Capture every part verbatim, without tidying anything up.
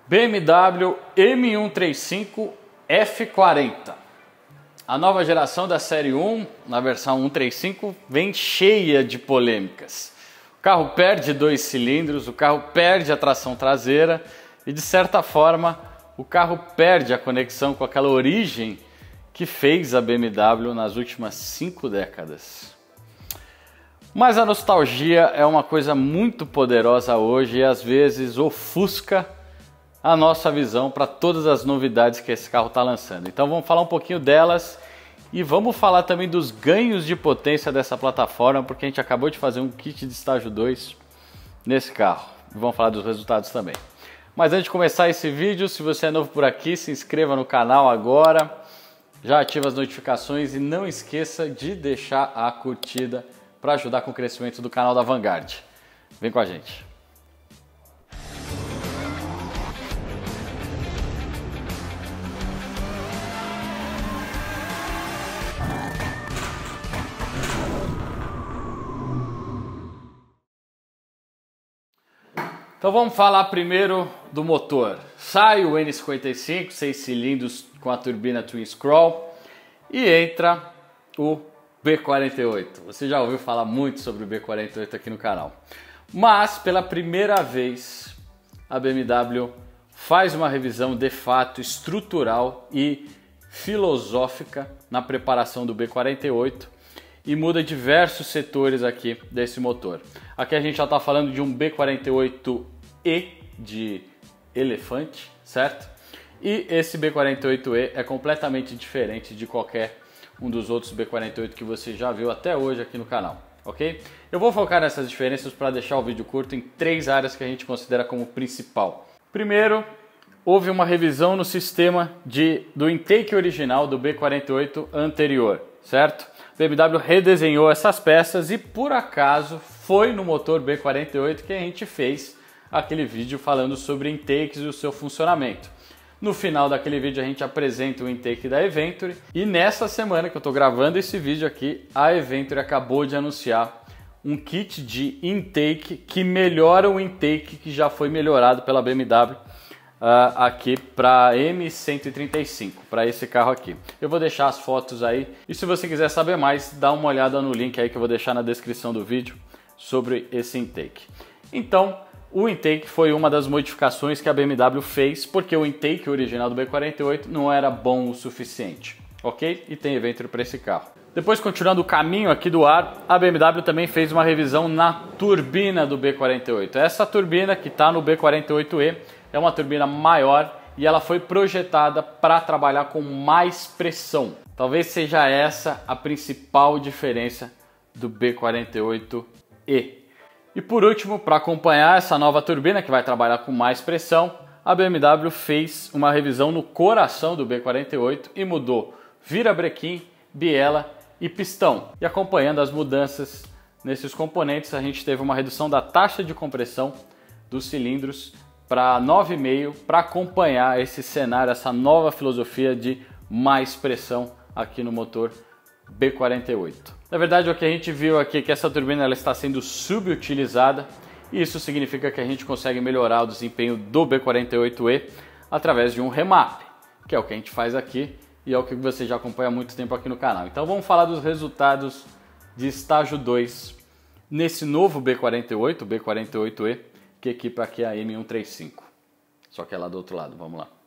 B M W M cento e trinta e cinco F quarenta. A nova geração da série um, na versão cento e trinta e cinco, vem cheia de polêmicas. O carro perde dois cilindros, o carro perde a tração traseira e, de certa forma, o carro perde a conexão com aquela origem que fez a B M W nas últimas cinco décadas. Mas a nostalgia é uma coisa muito poderosa hoje e às vezes ofusca a nossa visão para todas as novidades que esse carro está lançando. Então vamos falar um pouquinho delas e vamos falar também dos ganhos de potência dessa plataforma, porque a gente acabou de fazer um kit de estágio dois nesse carro. E vamos falar dos resultados também. Mas antes de começar esse vídeo, se você é novo por aqui, se inscreva no canal agora, já ativa as notificações e não esqueça de deixar a curtida para ajudar com o crescimento do canal da Vanguard. Vem com a gente. Então vamos falar primeiro do motor. Sai o N cinquenta e cinco, seis cilindros com a turbina Twin Scroll e entra o B quarenta e oito. Você já ouviu falar muito sobre o B quarenta e oito aqui no canal. Mas pela primeira vez a B M W faz uma revisão de fato estrutural e filosófica na preparação do B quarenta e oito e muda diversos setores aqui desse motor. Aqui a gente já está falando de um B quarenta e oito E de elefante, certo? E esse B quarenta e oito E é completamente diferente de qualquer um dos outros B quarenta e oito que você já viu até hoje aqui no canal, ok? Eu vou focar nessas diferenças para deixar o vídeo curto em três áreas que a gente considera como principal. Primeiro, houve uma revisão no sistema de, do intake original do B quarenta e oito anterior, certo? A B M W redesenhou essas peças e por acaso foi no motor B quarenta e oito que a gente fez aquele vídeo falando sobre intakes e o seu funcionamento. No final daquele vídeo a gente apresenta o intake da Eventure e nessa semana que eu estou gravando esse vídeo aqui, a Eventure acabou de anunciar um kit de intake que melhora o intake que já foi melhorado pela B M W uh, aqui para M cento e trinta e cinco, para esse carro aqui. Eu vou deixar as fotos aí e se você quiser saber mais, dá uma olhada no link aí que eu vou deixar na descrição do vídeo sobre esse intake. Então, o intake foi uma das modificações que a B M W fez porque o intake original do B quarenta e oito não era bom o suficiente, ok? E tem Eventure para esse carro. Depois, continuando o caminho aqui do ar, a B M W também fez uma revisão na turbina do B quarenta e oito. Essa turbina que está no B quarenta e oito E é uma turbina maior e ela foi projetada para trabalhar com mais pressão. Talvez seja essa a principal diferença do B quarenta e oito E. E por último, para acompanhar essa nova turbina que vai trabalhar com mais pressão, a B M W fez uma revisão no coração do B quarenta e oito e mudou virabrequim, biela e pistão. E acompanhando as mudanças nesses componentes, a gente teve uma redução da taxa de compressão dos cilindros para nove vírgula cinco para acompanhar esse cenário, essa nova filosofia de mais pressão aqui no motor B quarenta e oito. Na verdade, o que a gente viu aqui é que essa turbina ela está sendo subutilizada e isso significa que a gente consegue melhorar o desempenho do B quarenta e oito E através de um remap, que é o que a gente faz aqui e é o que você já acompanha há muito tempo aqui no canal. Então vamos falar dos resultados de estágio dois nesse novo B quarenta e oito, B quarenta e oito E, que equipa aqui a M cento e trinta e cinco. Só que é lá do outro lado, vamos lá.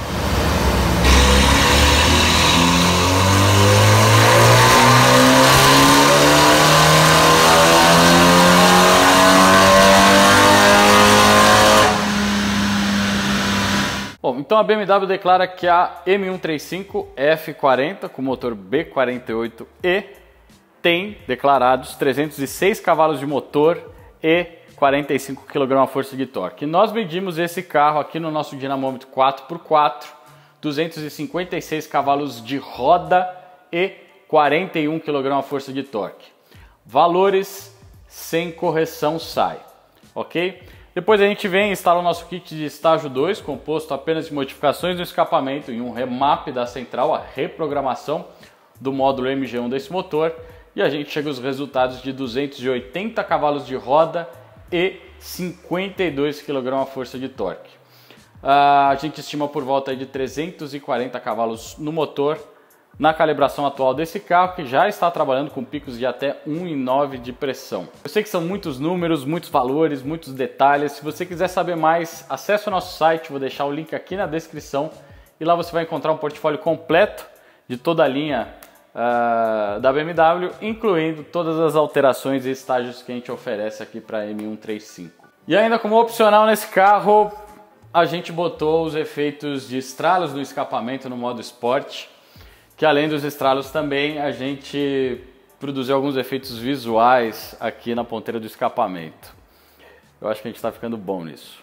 Bom, então a B M W declara que a M cento e trinta e cinco F quarenta com motor B quarenta e oito E tem declarados trezentos e seis cavalos de motor e quarenta e cinco quilos-força de torque. Nós medimos esse carro aqui no nosso dinamômetro quatro por quatro, duzentos e cinquenta e seis cavalos de roda e quarenta e um quilos-força de torque. Valores sem correção S A I, ok? Depois a gente vem e instala o nosso kit de estágio dois, composto apenas de modificações no escapamento e um remap da central, a reprogramação do módulo M G um desse motor, e a gente chega aos resultados de duzentos e oitenta cavalos de roda e cinquenta e dois quilos-força de torque. Uh, a gente estima por volta de trezentos e quarenta cavalos no motor, na calibração atual desse carro, que já está trabalhando com picos de até um vírgula nove de pressão. Eu sei que são muitos números, muitos valores, muitos detalhes. Se você quiser saber mais, acesse o nosso site, vou deixar o link aqui na descrição, e lá você vai encontrar um portfólio completo de toda a linha uh, da B M W, incluindo todas as alterações e estágios que a gente oferece aqui para a M cento e trinta e cinco. E ainda como opcional nesse carro, a gente botou os efeitos de estralos no escapamento no modo Sport, que além dos estralos também a gente produziu alguns efeitos visuais aqui na ponteira do escapamento. Eu acho que a gente está ficando bom nisso.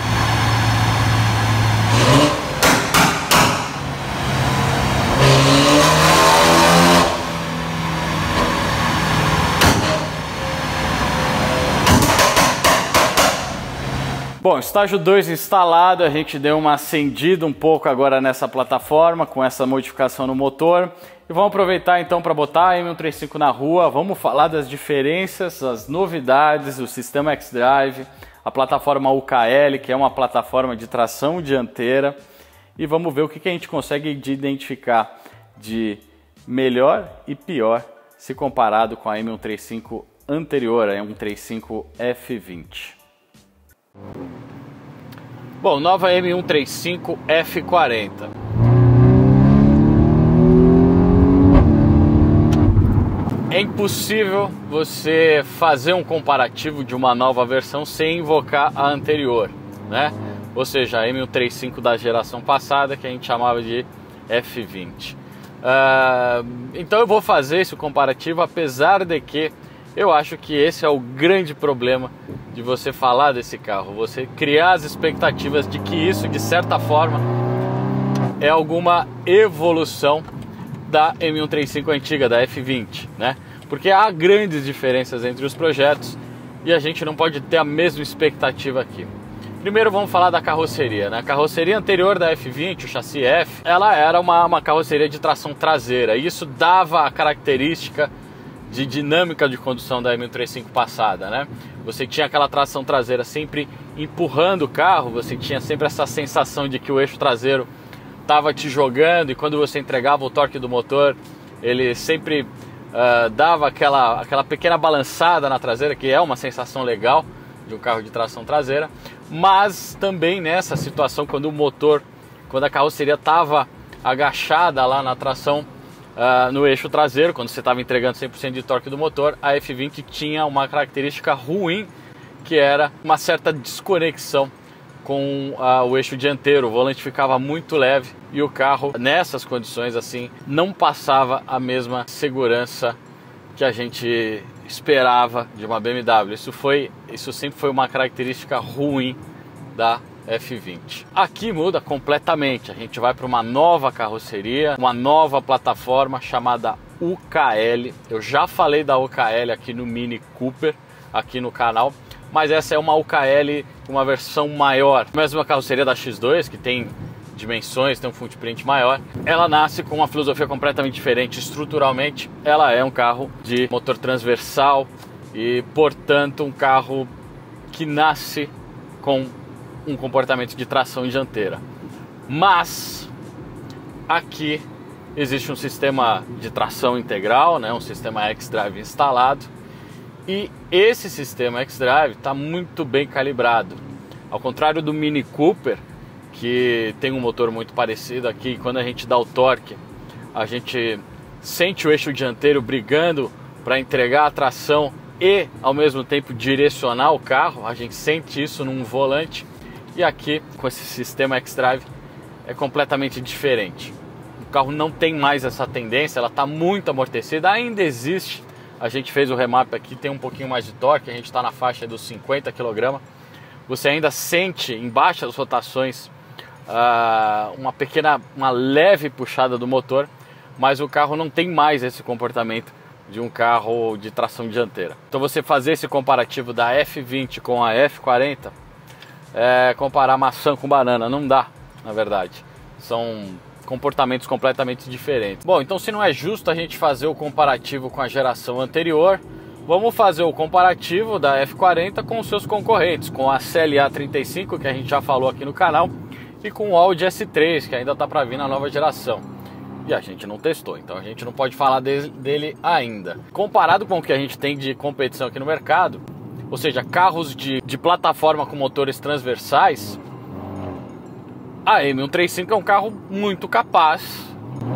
Bom, estágio dois instalado, a gente deu uma acendida um pouco agora nessa plataforma com essa modificação no motor. E vamos aproveitar então para botar a M cento e trinta e cinco na rua, vamos falar das diferenças, as novidades do sistema xDrive, a plataforma U K L, que é uma plataforma de tração dianteira, e vamos ver o que a gente consegue de identificar de melhor e pior se comparado com a M cento e trinta e cinco anterior, a M cento e trinta e cinco F vinte. Bom, nova M cento e trinta e cinco F quarenta. É impossível você fazer um comparativo de uma nova versão sem invocar a anterior, né? Ou seja, a M cento e trinta e cinco da geração passada, que a gente chamava de F vinte. Uh, então eu vou fazer esse comparativo, apesar de que eu acho que esse é o grande problema de você falar desse carro, você criar as expectativas de que isso, de certa forma, é alguma evolução da M cento e trinta e cinco antiga, da F vinte, né? Porque há grandes diferenças entre os projetos e a gente não pode ter a mesma expectativa aqui. Primeiro vamos falar da carroceria, né? A carroceria anterior da F vinte, o chassi F, ela era uma, uma carroceria de tração traseira, e isso dava a característica de dinâmica de condução da M cento e trinta e cinco passada, né? Você tinha aquela tração traseira sempre empurrando o carro, você tinha sempre essa sensação de que o eixo traseiro estava te jogando, e quando você entregava o torque do motor, ele sempre uh, dava aquela, aquela pequena balançada na traseira, que é uma sensação legal de um carro de tração traseira. Mas também nessa situação, quando o motor, quando a carroceria estava agachada lá na tração, Uh, no eixo traseiro, quando você estava entregando cem por cento de torque do motor, a F vinte tinha uma característica ruim, que era uma certa desconexão com uh, o eixo dianteiro. O volante ficava muito leve e o carro, nessas condições assim, não passava a mesma segurança que a gente esperava de uma B M W. Isso, foi, isso sempre foi uma característica ruim da F vinte. Aqui muda completamente, a gente vai para uma nova carroceria, uma nova plataforma chamada U K L. Eu já falei da U K L aqui no Mini Cooper, aqui no canal, mas essa é uma U K L, uma versão maior. Mesmo a carroceria da X dois, que tem dimensões, tem um footprint maior, ela nasce com uma filosofia completamente diferente. Estruturalmente, ela é um carro de motor transversal e, portanto, um carro que nasce com um comportamento de tração dianteira. Mas aqui existe um sistema de tração integral, né, um sistema xDrive instalado, e esse sistema xDrive está muito bem calibrado. Ao contrário do Mini Cooper, que tem um motor muito parecido aqui, quando a gente dá o torque, a gente sente o eixo dianteiro brigando para entregar a tração e ao mesmo tempo direcionar o carro, a gente sente isso num volante. E aqui, com esse sistema xDrive, é completamente diferente. O carro não tem mais essa tendência, ela está muito amortecida, ainda existe. A gente fez o remap aqui, tem um pouquinho mais de torque, a gente está na faixa dos cinquenta quilogramas. Você ainda sente, em baixas rotações, uh, uma pequena, uma leve puxada do motor, mas o carro não tem mais esse comportamento de um carro de tração dianteira. Então você fazer esse comparativo da F vinte com a F quarenta, É, comparar maçã com banana, não dá, na verdade. São comportamentos completamente diferentes. Bom, então se não é justo a gente fazer o comparativo com a geração anterior, vamos fazer o comparativo da F quarenta com os seus concorrentes, com a C L A trinta e cinco, que a gente já falou aqui no canal, e com o Audi S três, que ainda está para vir na nova geração. E a gente não testou, então a gente não pode falar de, dele ainda. Comparado com o que a gente tem de competição aqui no mercado, ou seja, carros de, de plataforma com motores transversais, a M cento e trinta e cinco é um carro muito capaz.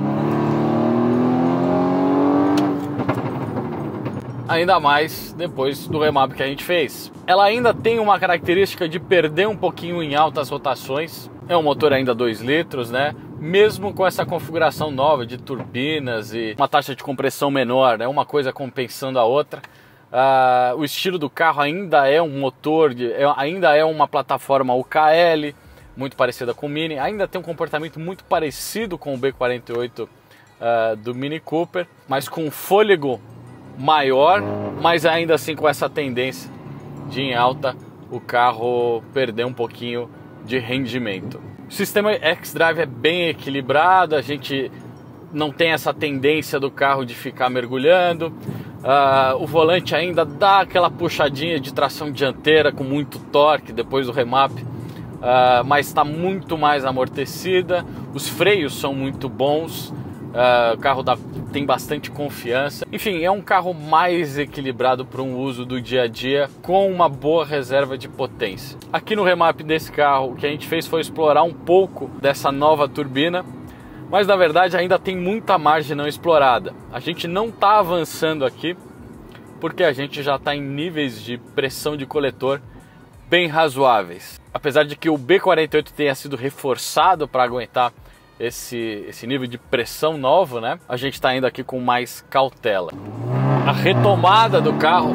Ainda mais depois do remap que a gente fez. Ela ainda tem uma característica de perder um pouquinho em altas rotações. É um motor ainda dois litros, né? Mesmo com essa configuração nova de turbinas e uma taxa de compressão menor, né? Uma coisa compensando a outra. Uh, o estilo do carro ainda é um motor, de, é, ainda é uma plataforma U K L, muito parecida com o Mini. Ainda tem um comportamento muito parecido com o B quarenta e oito uh, do Mini Cooper, mas com um fôlego maior, mas ainda assim com essa tendência de em alta o carro perder um pouquinho de rendimento. O sistema xDrive é bem equilibrado, a gente não tem essa tendência do carro de ficar mergulhando. Uh, o volante ainda dá aquela puxadinha de tração dianteira com muito torque depois do remap, uh, mas está muito mais amortecida. Os freios são muito bons. Uh, o carro dá, tem bastante confiança. Enfim, é um carro mais equilibrado para um uso do dia a dia, com uma boa reserva de potência. Aqui no remap desse carro, o que a gente fez foi explorar um pouco dessa nova turbina, mas na verdade ainda tem muita margem não explorada. A gente não está avançando aqui porque a gente já está em níveis de pressão de coletor bem razoáveis. Apesar de que o B quarenta e oito tenha sido reforçado para aguentar Esse, esse nível de pressão novo, né? A gente está indo aqui com mais cautela. A retomada do carro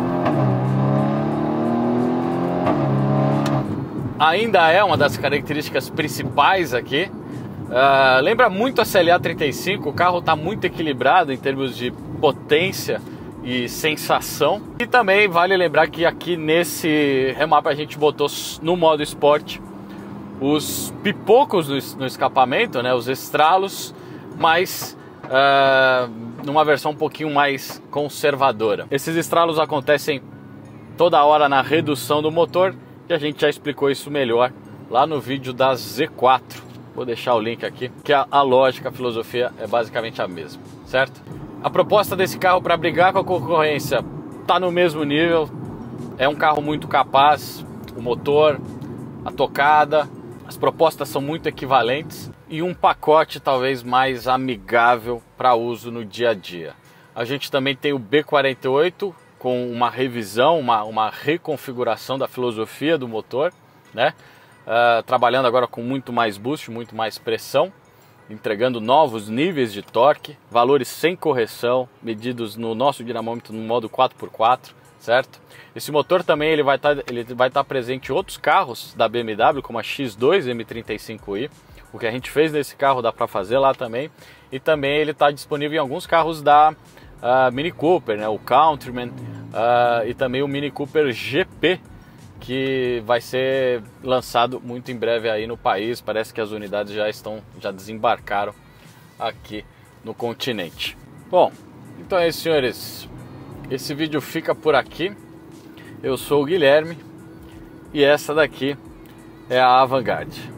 ainda é uma das características principais aqui. Uh, lembra muito a C L A trinta e cinco, o carro está muito equilibrado em termos de potência e sensação. E também vale lembrar que aqui nesse remap a gente botou no modo esporte os pipocos no, no escapamento, né, os estralos, mas uh, numa versão um pouquinho mais conservadora. Esses estralos acontecem toda hora na redução do motor e a gente já explicou isso melhor lá no vídeo da Z quatro. Vou deixar o link aqui, que a, a lógica, a filosofia é basicamente a mesma, certo? A proposta desse carro para brigar com a concorrência está no mesmo nível, é um carro muito capaz, o motor, a tocada, as propostas são muito equivalentes e um pacote talvez mais amigável para uso no dia a dia. A gente também tem o B quarenta e oito com uma revisão, uma, uma reconfiguração da filosofia do motor, né? Uh, trabalhando agora com muito mais boost, muito mais pressão, entregando novos níveis de torque, valores sem correção, medidos no nosso dinamômetro no modo quatro por quatro. Certo? Esse motor também ele vai estar ele vai estar presente em outros carros da B M W, como a X dois M trinta e cinco i. O que a gente fez nesse carro dá para fazer lá também. E também ele está disponível em alguns carros da uh, Mini Cooper, né? O Countryman uh, e também o Mini Cooper G P, que vai ser lançado muito em breve aí no país. Parece que as unidades já estão já desembarcaram aqui no continente. Bom, então é isso, senhores. Esse vídeo fica por aqui. Eu sou o Guilherme e essa daqui é a Avantgarde.